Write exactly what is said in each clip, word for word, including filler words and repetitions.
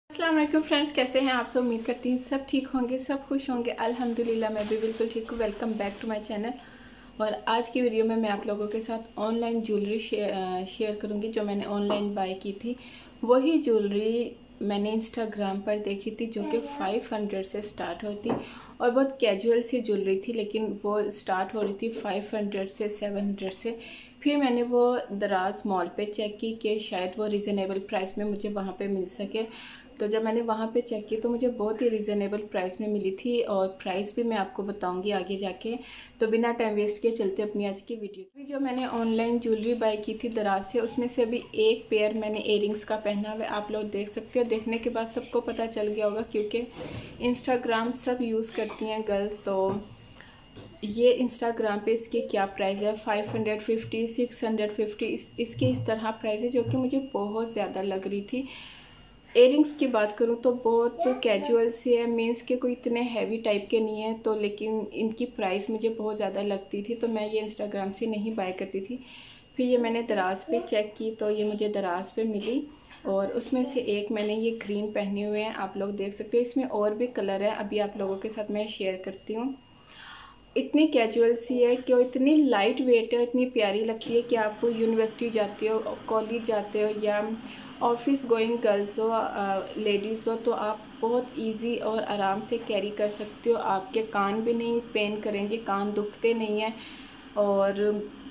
अस्सलाम वालेकुम फ्रेंड्स, कैसे हैं आप सब। उम्मीद करती हूँ सब ठीक होंगे, सब खुश होंगे। अल्हम्दुलिल्लाह मैं भी बिल्कुल ठीक हूँ। Welcome back to my channel. और आज की वीडियो में मैं आप लोगों के साथ ऑनलाइन ज्वेलरी शेयर शेयर करूँगी जो मैंने ऑनलाइन बाय की थी। वही ज्वेलरी मैंने इंस्टाग्राम पर देखी थी जो कि फाइव हंड्रेड से स्टार्ट हुई थी और बहुत कैजुअल सी ज्वेलरी थी, लेकिन वो स्टार्ट हो रही थी फाइव हंड्रेड से सेवन हंड्रेड से। फिर मैंने वो दराज मॉल पे चेक की कि शायद वो रिजनेबल प्राइस में मुझे वहाँ पे मिल सके। तो जब मैंने वहाँ पे चेक की तो मुझे बहुत ही रिजनेबल प्राइस में मिली थी और प्राइस भी मैं आपको बताऊंगी आगे जाके। तो बिना टाइम वेस्ट के चलते अपनी आज की वीडियो। जो मैंने ऑनलाइन ज्वेलरी बाय की थी दराज से, उसमें से अभी एक पेयर मैंने इयररिंग्स का पहना हुआ है। आप लोग देख सकते हो। देखने के बाद सबको पता चल गया होगा क्योंकि इंस्टाग्राम सब यूज़ करती हैं गर्ल्स। तो ये इंस्टाग्राम पे इसकी क्या प्राइस है, five hundred fifty, six hundred fifty, इस इसकी इस तरह प्राइस है जो कि मुझे बहुत ज़्यादा लग रही थी। इयररिंग्स की बात करूँ तो बहुत कैजुअल से है, मीन्स के कोई इतने हैवी टाइप के नहीं है, तो लेकिन इनकी प्राइस मुझे बहुत ज़्यादा लगती थी तो मैं ये इंस्टाग्राम से नहीं बाय करती थी। फिर ये मैंने दराज पे चेक की तो ये मुझे दराज पे मिली और उसमें से एक मैंने ये ग्रीन पहने हुए हैं, आप लोग देख सकते हो। इसमें और भी कलर है, अभी आप लोगों के साथ मैं शेयर करती हूँ। इतनी कैजुअल सी है कि इतनी लाइट वेट है, इतनी प्यारी लगती है कि आप यूनिवर्सिटी जाते हो, कॉलेज जाते हो या ऑफिस गोइंग गर्ल्स हो, लेडीज़ हो, तो आप बहुत इजी और आराम से कैरी कर सकते हो। आपके कान भी नहीं पेन करेंगे, कान दुखते नहीं हैं और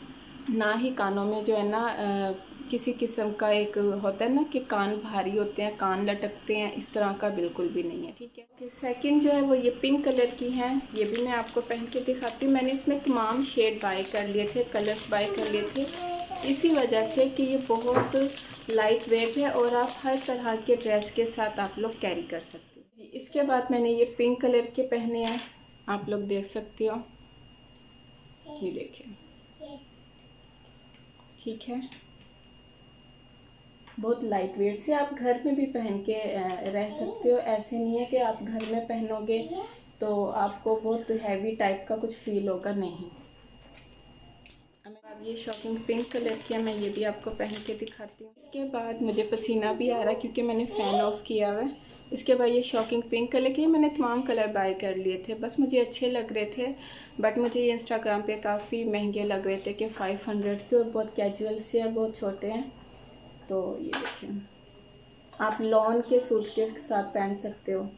ना ही कानों में जो है ना आ, किसी किस्म का एक होता है ना कि कान भारी होते हैं, कान लटकते हैं, इस तरह का बिल्कुल भी नहीं है। ठीक है। okay, सेकंड जो है वो ये पिंक कलर की है। ये भी मैं आपको पहन के दिखाती हूँ। मैंने इसमें तमाम शेड बाय कर लिए थे, कलर्स बाय कर लिए थे इसी वजह से कि ये बहुत लाइट वेट है और आप हर तरह के ड्रेस के साथ आप लोग कैरी कर सकते हो। इसके बाद मैंने ये पिंक कलर के पहने हैं, आप लोग देख सकते हो। ये देखें, ठीक है। बहुत लाइट वेट से आप घर में भी पहन के रह सकते हो। ऐसे नहीं है कि आप घर में पहनोगे तो आपको बहुत हैवी टाइप का कुछ फील होगा, नहीं। ये शॉकिंग पिंक कलर की है, मैं ये भी आपको पहन के दिखाती हूँ। इसके बाद मुझे पसीना भी आ रहा है क्योंकि मैंने फ़ैन ऑफ किया हुआ है। इसके बाद ये शॉकिंग पिंक कलर की, मैंने तमाम कलर बाय कर लिए थे, बस मुझे अच्छे लग रहे थे। बट मुझे ये इंस्टाग्राम पे काफ़ी महंगे लग रहे थे कि फाइव हंड्रेड के, और बहुत कैजुअल से है, बहुत छोटे हैं। तो ये देखिए, आप लॉन के सूट के साथ पहन सकते हो।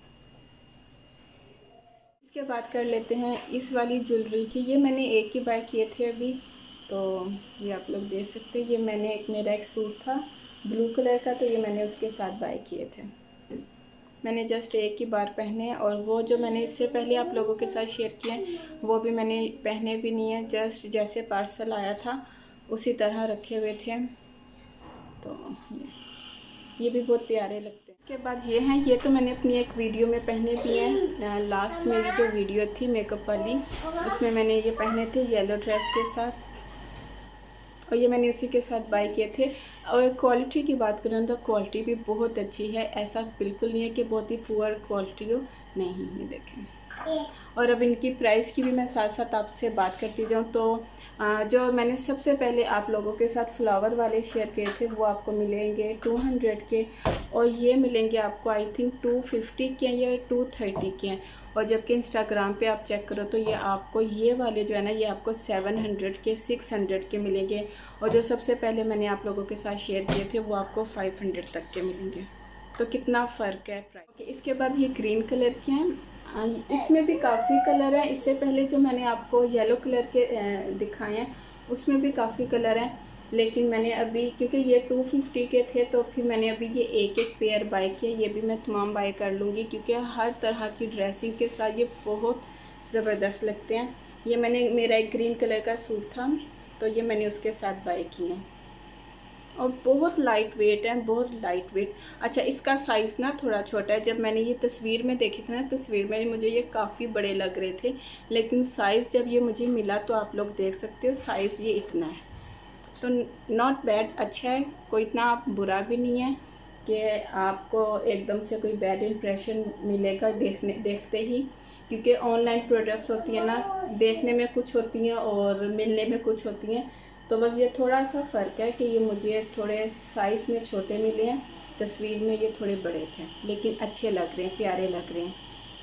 इसके बाद कर लेते हैं इस वाली ज्वेलरी की। ये मैंने एक ही बाय किए थे अभी, तो ये आप लोग देख सकते हैं। ये मैंने एक मेरा एक सूट था ब्लू कलर का, तो ये मैंने उसके साथ बाय किए थे। मैंने जस्ट एक ही बार पहने और वो जो मैंने इससे पहले आप लोगों के साथ शेयर किए वो भी मैंने पहने भी नहीं है, जस्ट जैसे पार्सल आया था उसी तरह रखे हुए थे। तो ये भी बहुत प्यारे लगते हैं। इसके बाद ये हैं, ये तो मैंने अपनी एक वीडियो में पहने भी हैं। लास्ट मेरी जो वीडियो थी मेकअप वाली, उसमें मैंने ये पहने थे येलो ड्रेस के साथ, और ये मैंने उसी के साथ बाय किए थे। और क्वालिटी की बात करें तो क्वालिटी भी बहुत अच्छी है, ऐसा बिल्कुल नहीं है कि बहुत ही पुअर क्वालिटी हो, नहीं। ये देखें। और अब इनकी प्राइस की भी मैं साथ साथ आपसे बात करती जाऊँ तो जो मैंने सबसे पहले आप लोगों के साथ फ्लावर वाले शेयर किए थे वो आपको मिलेंगे टू हंड्रेड के, और ये मिलेंगे आपको आई थिंक टू फिफ्टी के या टू थर्टी के हैं। और जबकि इंस्टाग्राम पे आप चेक करो तो ये आपको ये वाले जो है ना ये आपको सेवन हंड्रेड के, सिक्स हंड्रेड के मिलेंगे, और जो सबसे पहले मैंने आप लोगों के साथ शेयर किए थे वो आपको फाइव हंड्रेड तक के मिलेंगे। तो कितना फ़र्क है प्राइस। इसके बाद ये ग्रीन कलर के हैं, इसमें भी काफ़ी कलर हैं। इससे पहले जो मैंने आपको येलो कलर के दिखाए हैं उसमें भी काफ़ी कलर हैं, लेकिन मैंने अभी क्योंकि ये टू फिफ्टी के थे तो फिर मैंने अभी ये एक एक पेयर बाय किया। ये भी मैं तमाम बाय कर लूँगी क्योंकि हर तरह की ड्रेसिंग के साथ ये बहुत ज़बरदस्त लगते हैं। ये मैंने मेरा एक ग्रीन कलर का सूट था तो ये मैंने उसके साथ बाय किए हैं और बहुत लाइट वेट है, बहुत लाइट वेट। अच्छा, इसका साइज़ ना थोड़ा छोटा है। जब मैंने ये तस्वीर में देखे थे ना, तस्वीर में मुझे ये काफ़ी बड़े लग रहे थे, लेकिन साइज़ जब ये मुझे मिला तो आप लोग देख सकते हो साइज़ ये इतना है। तो नॉट बैड, अच्छा है, कोई इतना बुरा भी नहीं है कि आपको एकदम से कोई बैड इम्प्रेशन मिलेगा देखने देखते ही, क्योंकि ऑनलाइन प्रोडक्ट्स होती है ना, देखने में कुछ होती हैं और मिलने में कुछ होती हैं। तो बस ये थोड़ा सा फ़र्क है कि ये मुझे थोड़े साइज़ में छोटे मिले हैं, तस्वीर में ये थोड़े बड़े थे, लेकिन अच्छे लग रहे हैं, प्यारे लग रहे हैं।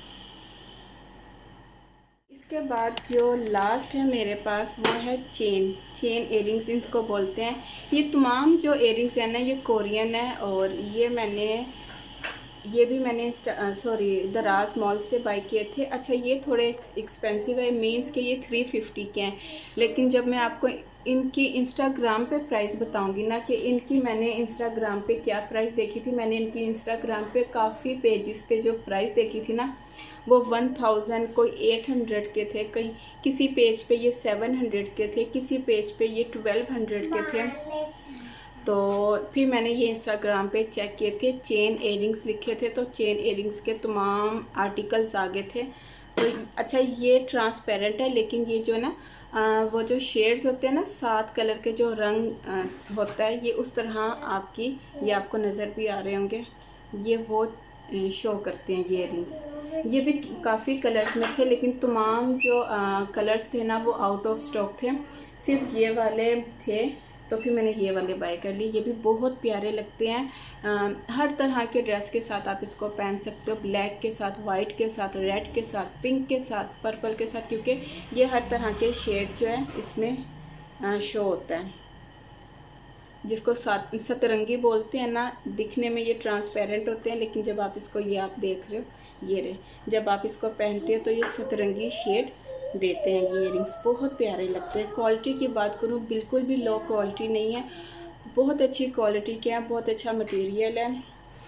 इसके बाद जो लास्ट है मेरे पास वो है चेन चेन एयरिंग्स इनको बोलते हैं। ये तमाम जो एयरिंग्स हैं ना ये कोरियन है, और ये मैंने ये भी मैंने सॉरी दराज मॉल से बाई किए थे। अच्छा ये थोड़े एक्सपेंसिव है, मीन्स के ये थ्री फिफ्टी के हैं, लेकिन जब मैं आपको इनकी इंस्टाग्राम पे प्राइस बताऊंगी ना कि इनकी मैंने इंस्टाग्राम पे क्या प्राइस देखी थी, मैंने इनकी इंस्टाग्राम पे काफ़ी पेजेस पे जो प्राइस देखी थी ना वो वन थाउजेंड, कोई एट हंड्रेड के थे, कहीं किसी पेज पे ये सेवन हंड्रेड के थे, किसी पेज पे ये ट्वेल्व हंड्रेड के थे। तो फिर मैंने ये इंस्टाग्राम पे चेक किए थे, चेन एयरिंग्स लिखे थे, तो चेन एयरिंग्स के तमाम आर्टिकल्स आ गए थे। तो अच्छा ये ट्रांसपेरेंट है, लेकिन ये जो है ना आ, वो जो शेड्स होते हैं ना, सात कलर के जो रंग आ, होता है, ये उस तरह आपकी ये आपको नज़र भी आ रहे होंगे, ये वो शो करते हैं ये इयरिंग्स। ये भी काफ़ी कलर्स में थे, लेकिन तमाम जो आ, कलर्स थे ना वो आउट ऑफ स्टॉक थे, सिर्फ ये वाले थे। तो फिर मैंने ये वाले बाय कर लिए। ये भी बहुत प्यारे लगते हैं, आ, हर तरह के ड्रेस के साथ आप इसको पहन सकते हो, ब्लैक के साथ, वाइट के साथ, रेड के साथ, पिंक के साथ, पर्पल के साथ, क्योंकि ये हर तरह के शेड जो है इसमें आ, शो होता है, जिसको सात सतरंगी बोलते हैं ना। दिखने में ये ट्रांसपेरेंट होते हैं, लेकिन जब आप इसको, ये आप देख रहे हो ये रहे, जब आप इसको पहनते हो तो ये सतरंगी शेड देते हैं। ये इयरिंग्स बहुत प्यारे लगते हैं। क्वालिटी की बात करूँ, बिल्कुल भी लो क्वालिटी नहीं है, बहुत अच्छी क्वालिटी के हैं, बहुत अच्छा मटेरियल है।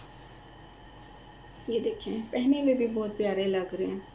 ये देखें, पहने हुए भी बहुत प्यारे लग रहे हैं।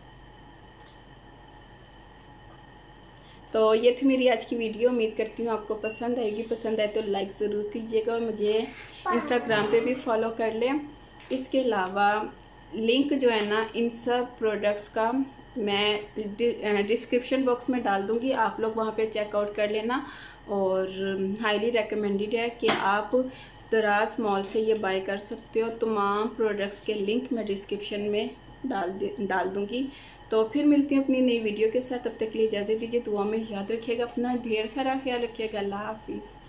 तो ये थी मेरी आज की वीडियो, उम्मीद करती हूँ आपको पसंद आएगी। पसंद आए तो लाइक ज़रूर कीजिएगा और मुझे इंस्टाग्राम पे भी फॉलो कर लें। इसके अलावा लिंक जो है ना इन सब प्रोडक्ट्स का मैं डिस्क्रिप्शन बॉक्स में डाल दूँगी, आप लोग वहाँ पे चेकआउट कर लेना। और हाईली रिकमेंडेड है कि आप दराज मॉल से ये बाय कर सकते हो। तमाम प्रोडक्ट्स के लिंक मैं डिस्क्रिप्शन में डाल डाल दूँगी। तो फिर मिलती हूँ अपनी नई वीडियो के साथ, तब तक के लिए इजाज़त दीजिए। दुआ में याद रखिएगा अपना, ढेर सारा ख्याल रखिएगा। अल्लाह हाफिज़।